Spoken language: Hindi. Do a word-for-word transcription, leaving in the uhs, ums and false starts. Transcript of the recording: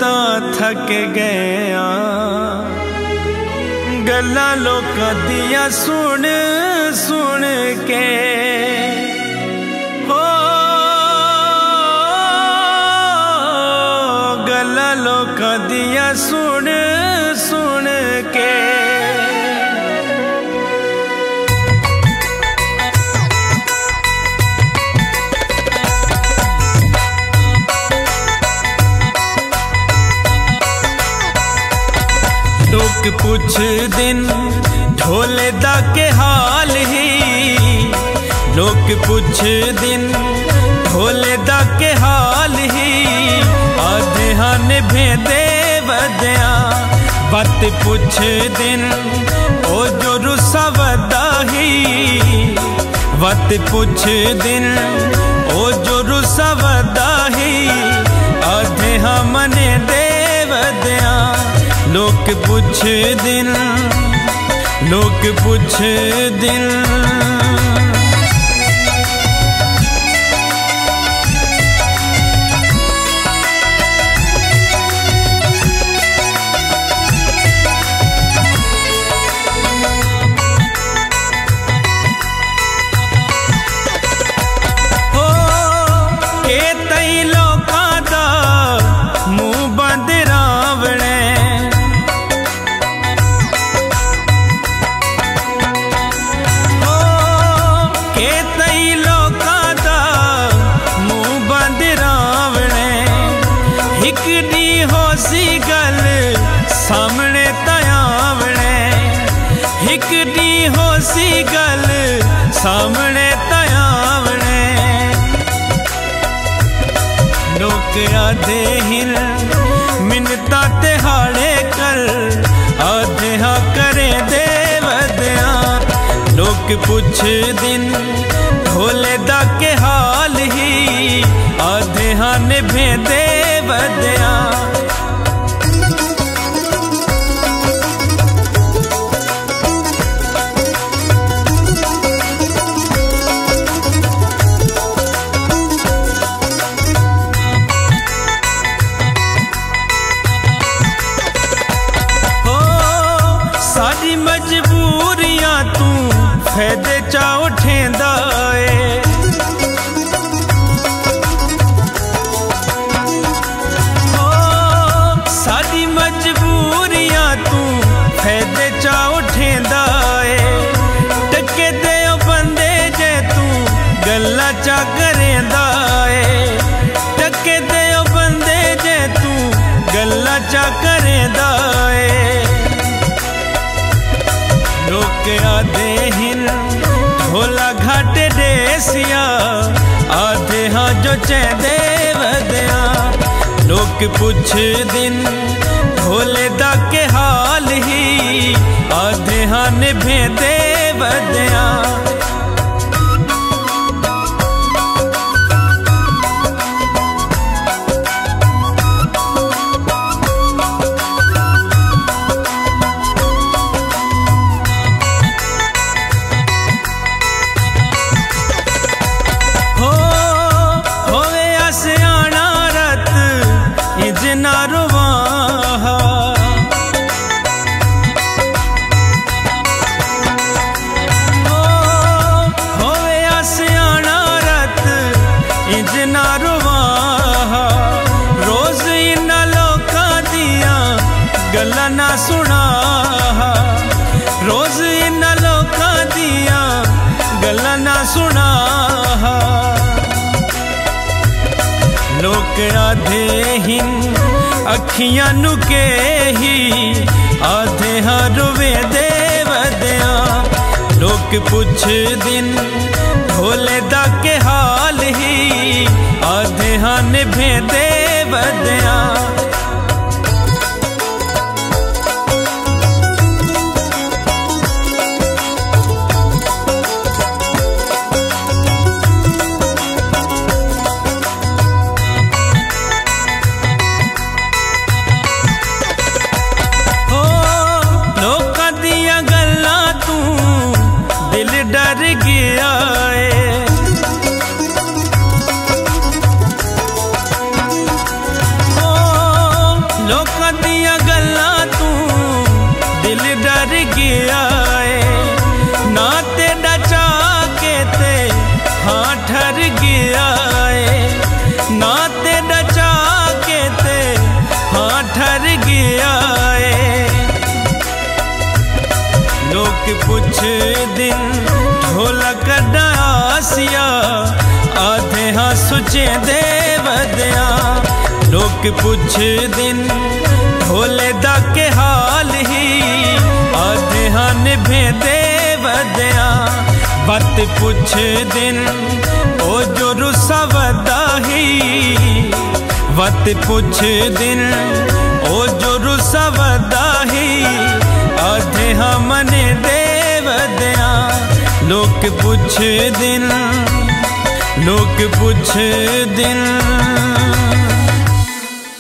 तो थक गया गल्ला लोकां दियां सुन सुन के हो गल्ला लोकां दियां सुन सुन के लोग पुछ दिन ढोले दा के हाल ही लोग पुछ दिन ढोले दा के हाल ही आधे हन भेदे वद्या बात पुछ दिन ओ जो रुसा वदा ही बात पुछ दिन ओ जो रुसा वदा ही आधे हमने दे वद्या लोग पुछ दिन लोग पुछ दिन हो के तई लोकां दा मुंह बंद रावणे सामने तयावणे हिक दी हो सी गल सामने तयावणे लोग आधे हिल मिन्नता ते हाड़े कर आधे हा करे दे वद्या लोग पुछ दिन ढोले दा के हाल ही आधे हा निभे दे वद्या सारी मजबूरियां तू फैदे चा उठेंदा ए ओ सारी मजबूरियां तू फैदे चा उठेंदा ए टके दे बंदे जे तू गल्ला चा करेंदा ए टके दे बंदे जे तू गल्ला चा करेंदा ए लोग आधे हिन ढोला घाट देसिया आधे हाँ जो चेदे वद्या लोग पुछ दिन ढोले दा के हाल ही आधे हाँ निभे दे वद्या रोज इन लोकां दियां गल्लां ना सुना रोज इन लोकां दियां गल्लां ना सुना लोग आधे हिन अखियां नुके ही आधे हाँ रुवे दे वद्या लोग पुछ दिन ढोले दा के हाल ही आधे हाँ निभे दे वद्या हो लोकां दियां गल्लां तू दिल डर गया है लोकां दियां गल्लां तू दिल डर गया है ना तेरा चाह के ते हाँ ठर गया है ना तेरा चाह के ते हाँ ठर गया है। लोग कुछ दिन ढोलक डासिया आधे हाँ सुचे दे वदया। लोग कुछ दिन ढोले दा के हाल ही आधे हाँ निभे दे वदया। बात कुछ दिन ओ जो रुसा वदा ही बात कुछ दिन ओ जो रुसा वदा ही आधे हाँ मने दे वदया। लोग कुछ दिन लोग कुछ दिन